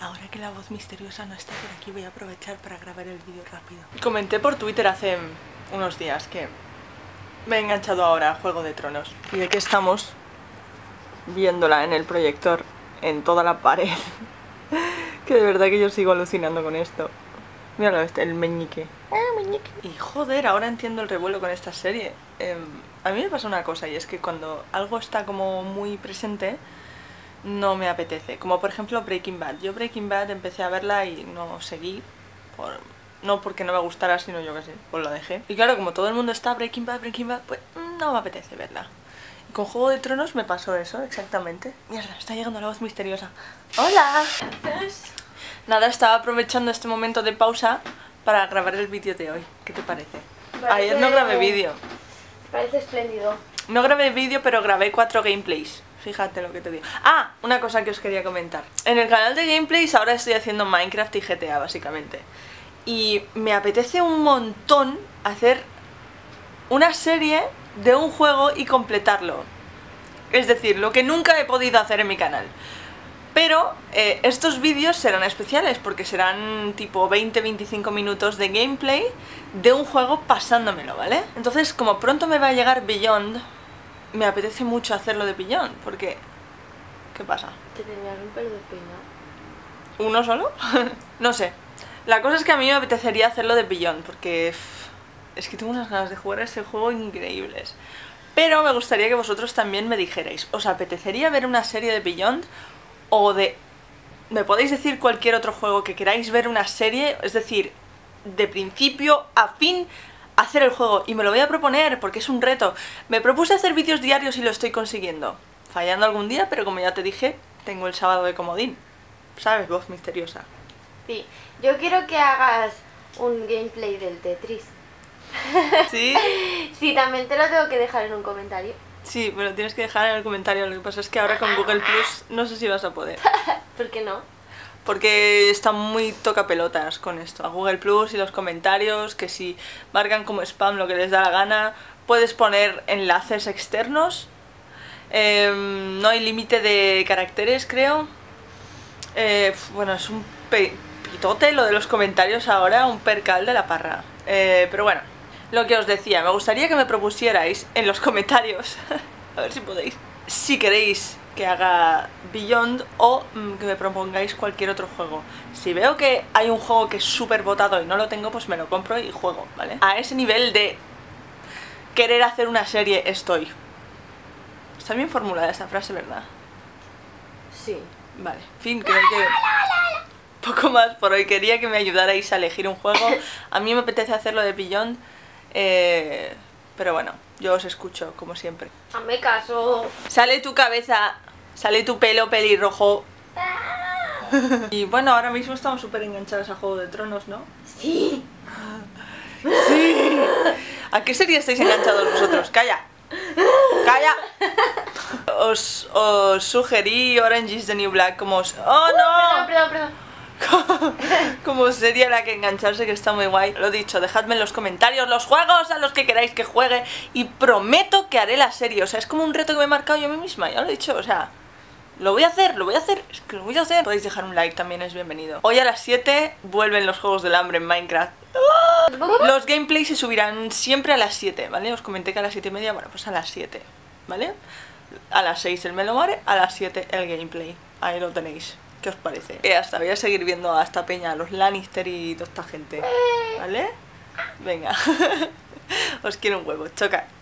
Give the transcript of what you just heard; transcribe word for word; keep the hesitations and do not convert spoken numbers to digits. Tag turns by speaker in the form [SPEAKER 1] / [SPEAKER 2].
[SPEAKER 1] ahora que la voz misteriosa no está por aquí, voy a aprovechar para grabar el vídeo rápido. Comenté por Twitter hace unos días que me he enganchado ahora a Juego de Tronos. Y de que estamos viéndola en el proyector, en toda la pared. Que de verdad que yo sigo alucinando con esto. Míralo, este, el meñique. Ah, meñique. Y joder, ahora entiendo el revuelo con esta serie. Eh, a mí me pasa una cosa, y es que cuando algo está como muy presente, no me apetece. Como por ejemplo Breaking Bad. Yo Breaking Bad empecé a verla y no seguí. Por, no porque no me gustara, sino yo que sé, pues lo dejé. Y claro, como todo el mundo está Breaking Bad, Breaking Bad, pues no me apetece verla. Y con Juego de Tronos me pasó eso, exactamente. Mierda, está llegando la voz misteriosa. ¡Hola! Nada, estaba aprovechando este momento de pausa para grabar el vídeo de hoy. ¿Qué te parece? parece... Ayer no grabé vídeo.
[SPEAKER 2] Parece espléndido.
[SPEAKER 1] No grabé vídeo, pero grabé cuatro gameplays. Fíjate lo que te digo. Ah, una cosa que os quería comentar. En el canal de gameplays ahora estoy haciendo Minecraft y G T A, básicamente. Y me apetece un montón hacer una serie de un juego y completarlo. Es decir, lo que nunca he podido hacer en mi canal. Pero eh, estos vídeos serán especiales porque serán tipo veinte a veinticinco minutos de gameplay de un juego pasándomelo, ¿vale? Entonces, como pronto me va a llegar Beyond, me apetece mucho hacerlo de Beyond, porque... ¿Qué pasa?
[SPEAKER 2] Te tenías un pelo de peinado.
[SPEAKER 1] ¿Uno solo? No sé. La cosa es que a mí me apetecería hacerlo de Beyond, porque... Pff, es que tengo unas ganas de jugar a ese juego increíbles. Pero me gustaría que vosotros también me dijerais, ¿os apetecería ver una serie de Beyond? O de... ¿Me podéis decir cualquier otro juego que queráis ver una serie? Es decir, de principio a fin hacer el juego. Y me lo voy a proponer porque es un reto. Me propuse hacer vídeos diarios y lo estoy consiguiendo. Fallando algún día, pero como ya te dije, tengo el sábado de comodín. ¿Sabes? Voz misteriosa.
[SPEAKER 2] Sí, yo quiero que hagas un gameplay del Tetris.
[SPEAKER 1] ¿Sí?
[SPEAKER 2] Sí, también te lo tengo que dejar en un comentario.
[SPEAKER 1] Sí, me lo tienes que dejar en el comentario. Lo que pasa es que ahora con Google Plus no sé si vas a poder.
[SPEAKER 2] ¿Por qué no?
[SPEAKER 1] Porque están muy tocapelotas con esto. A Google Plus y los comentarios, que si marcan como spam lo que les da la gana. Puedes poner enlaces externos. Eh, no hay límite de caracteres, creo. Eh, bueno, es un pitote lo de los comentarios ahora, un percal de la parra. Eh, pero bueno. Lo que os decía, me gustaría que me propusierais en los comentarios, a ver si podéis, si queréis que haga Beyond o mmm, que me propongáis cualquier otro juego. Si veo que hay un juego que es súper votado y no lo tengo, pues me lo compro y juego, ¿vale? A ese nivel de querer hacer una serie estoy. Está bien formulada esta frase, ¿verdad?
[SPEAKER 2] Sí.
[SPEAKER 1] Vale, en fin, creo que poco más por hoy. Quería que me ayudarais a elegir un juego. A mí me apetece hacerlo de Beyond. Eh, pero bueno, yo os escucho, como siempre.
[SPEAKER 2] Hazme caso.
[SPEAKER 1] Sale tu cabeza, sale tu pelo pelirrojo. Y bueno, ahora mismo estamos súper enganchados a Juego de Tronos, ¿no?
[SPEAKER 2] Sí.
[SPEAKER 1] Sí. ¿A qué serie estáis enganchados vosotros? ¡Calla! ¡Calla! Os, os sugerí Orange is the New Black como... Os... ¡Oh, no!
[SPEAKER 2] Perdón, perdón, perdón.
[SPEAKER 1] Como sería la que engancharse, que está muy guay. Lo dicho, dejadme en los comentarios los juegos a los que queráis que juegue y prometo que haré la serie. O sea, es como un reto que me he marcado yo a mí misma, ya lo he dicho, o sea, lo voy a hacer, lo voy a hacer, es que lo voy a hacer. Podéis dejar un like, también es bienvenido. Hoy a las siete vuelven los juegos del hambre en Minecraft. Los gameplays se subirán siempre a las siete, ¿vale? Os comenté que a las siete y media, bueno, pues a las siete, ¿vale? A las seis el Melomare, a las siete el gameplay. Ahí lo tenéis. ¿Qué os parece? Eh, hasta voy a seguir viendo a esta peña, a los Lannister y toda esta gente, ¿vale? Venga. Os quiero un huevo, choca.